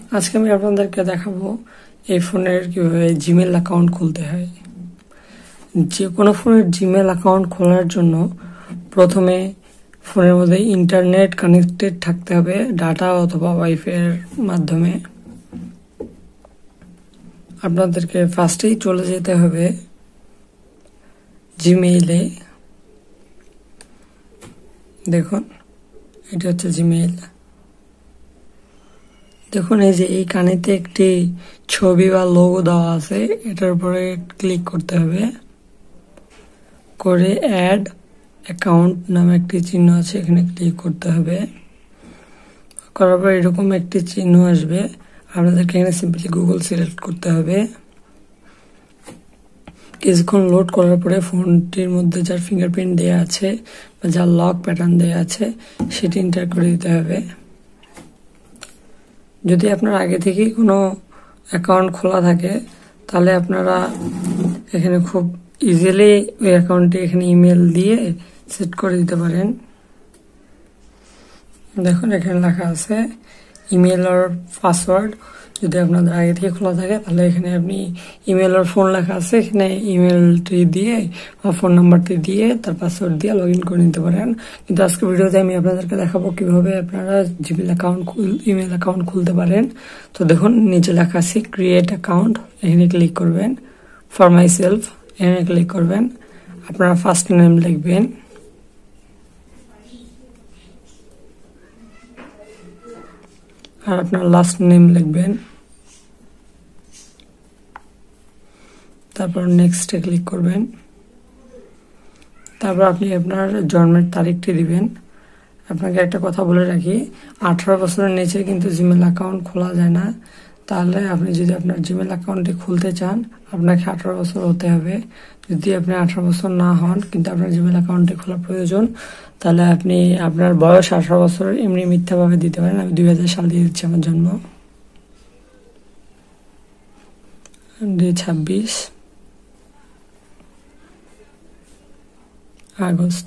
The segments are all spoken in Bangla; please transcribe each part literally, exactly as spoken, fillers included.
আজকে আমি আপনাদেরকে দেখাবো এই ফোনের কিভাবে জিমেল অ্যাকাউন্ট খুলতে হয়। যে কোনো ফোনের জিমেল অ্যাকাউন্ট খোলার জন্য প্রথমে ফোনের মধ্যে ইন্টারনেট কানেক্টেড থাকতে হবে, ডাটা অথবা ওয়াইফাই এর মাধ্যমে। আপনাদেরকে ফার্স্টেই চলে যেতে হবে জিমেইলে। দেখুন, এটা হচ্ছে জিমেইল। দেখুন, এই যে এই কানেতে একটি ছবি বা লোগো দেওয়া আছে, এটার উপরে ক্লিক করতে হবে। করে অ্যাড অ্যাকাউন্ট নামে একটি চিহ্ন আছে, এখানে ক্লিক করতে হবে। করার পর এরকম একটি চিহ্ন আসবে, আপনাদেরকে এখানে সিম্পলি গুগল সিলেক্ট করতে হবে। কিছুক্ষণ লোড করার পরে ফোনটির মধ্যে যার ফিঙ্গারপ্রিন্ট দেওয়া আছে বা যার লক প্যাটার্ন দেওয়া আছে সেটি এন্টার করে দিতে হবে। যদি আপনার আগে থেকেই কোনো অ্যাকাউন্ট খোলা থাকে তাহলে আপনারা এখানে খুব ইজিলি ওই অ্যাকাউন্টটি এখানে ইমেল দিয়ে সেট করে দিতে পারেন। দেখুন, এখানে লেখা আছে ইমেল আর পাসওয়ার্ড। যদি আপনাদের আগে থেকে খোলা থাকে তাহলে এখানে আপনি ইমেল আর ফোন লেখা আছে, এখানে ইমেলটি দিয়ে বা ফোন নাম্বারটি দিয়ে তার পাসওয়ার্ড দিয়ে লগ ইন করে নিতে পারেন। কিন্তু আজকে ভিডিওতে আমি আপনাদেরকে দেখাবো কিভাবে আপনারা জিমেল অ্যাকাউন্ট ইমেল অ্যাকাউন্ট খুলতে পারেন। তো দেখুন, নিচে লেখা আছে ক্রিয়েট অ্যাকাউন্ট, এখানে ক্লিক করবেন। ফর মাই সেলফ এখানে ক্লিক করবেন। আপনারা ফার্স্ট নেম লিখবেন, আর আপনার লাস্ট নেম লিখবেন। তারপর নেক্সটে ক্লিক করবেন। তারপর আপনি আপনার জন্মের তারিখটি দিবেন। আপনাকে একটা কথা বলে রাখি, আঠারো বছরের নিচে কিন্তু জিমেল অ্যাকাউন্ট খোলা যায় না। তাহলে আপনি যদি আপনার জিমেল অ্যাকাউন্টটি খুলতে চান আপনাকে আঠারো বছর হতে হবে। যদি আপনি আঠারো বছর না হন কিন্তু আপনার জিমেল অ্যাকাউন্টটি খোলা প্রয়োজন, তাহলে আপনি আপনার বয়স আঠারো বছর এমনি মিথ্যাভাবে দিতে পারেন। আমি দুই হাজার সাল দিয়ে দিচ্ছি, আমার জন্ম দুই ছাব্বিশ আগস্ট।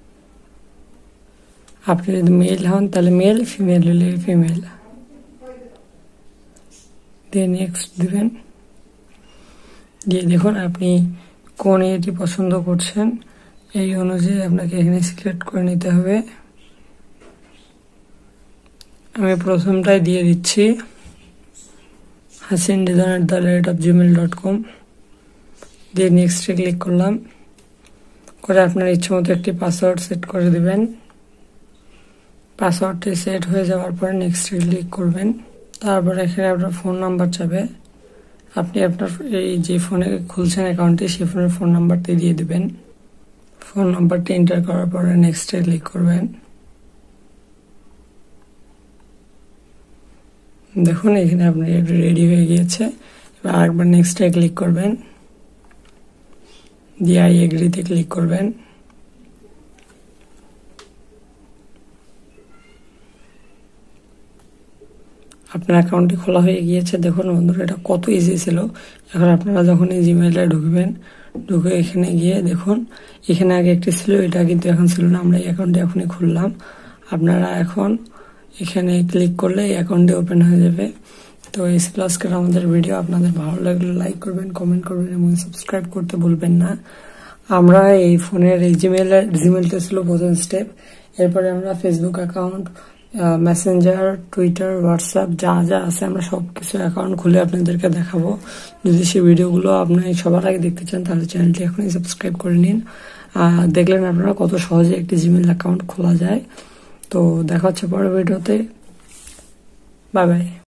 আপনি যদি মেল হন তাহলে মেল, ফিমেল হলে ফিমেল দিয়ে নেক্সট দিবেন। দিয়ে দেখুন আপনি কোন ইয়েটি পছন্দ করছেন এই অনুযায়ী আপনাকে এখানে সিলেক্ট করে নিতে হবে। আমি প্রথমটাই দিয়ে দিচ্ছি, Hasin design at the rate of Gmail dot com. দিয়ে নেক্সটে ক্লিক করলাম। করে আপনার ইচ্ছে মতো একটি পাসওয়ার্ড সেট করে দিবেন। পাসওয়ার্ডটি সেট হয়ে যাওয়ার পরে নেক্সটে ক্লিক করবেন। তারপর এখানে আপনার ফোন নাম্বার চাবে, আপনি আপনার এই যে ফোনে খুলছেন অ্যাকাউন্টটি সেই ফোনের ফোন নাম্বারটি দিয়ে দিবেন। ফোন নাম্বারটি এন্টার করার পরে নেক্সটে ক্লিক করবেন। দেখুন, এখানে আপনার রেডি হয়ে গিয়েছে। এবার আরেকবার নেক্সটে ক্লিক করবেন, দিয়ে আই এগ্রিতে ক্লিক করবেন। আপনার অ্যাকাউন্টটি খোলা হয়ে গিয়েছে। দেখুন বন্ধুরা, এটা কত ইজি ছিল। এখন আপনারা যখন এই জিমেইলে ঢুকবেন, ঢুকে এখানে গিয়ে দেখুন এখানে আগে একটি ছিল, এটা কিন্তু এখন ছিল না। আমরা এই অ্যাকাউন্টটি এখনই খুললাম। আপনারা এখন এখানে ক্লিক করলে এই অ্যাকাউন্টটি ওপেন হয়ে যাবে। তো এই ছিল আজকের আমাদের ভিডিও। আপনাদের ভালো লাগলে লাইক করবেন, কমেন্ট করবেন এবং সাবস্ক্রাইব করতে ভুলবেন না। আমরা এই ফোনের এই জিমেইলের জিমেইলটা ছিল প্রথম স্টেপ। এরপরে আমরা Facebook account, Messenger, Twitter, WhatsApp যা যা আছে আমরা সব কিছু অ্যাকাউন্ট খুলে আপনাদেরকে দেখাবো। যদি সেই ভিডিওগুলো আপনি সবার আগে দেখতে চান তাহলে চ্যানেলটি এখনই সাবস্ক্রাইব করে নিন। দেখলেন আপনারা কত সহজে একটি জিমেইল অ্যাকাউন্ট খোলা যায়। তো দেখা হচ্ছে পরের ভিডিওতে। Bye by.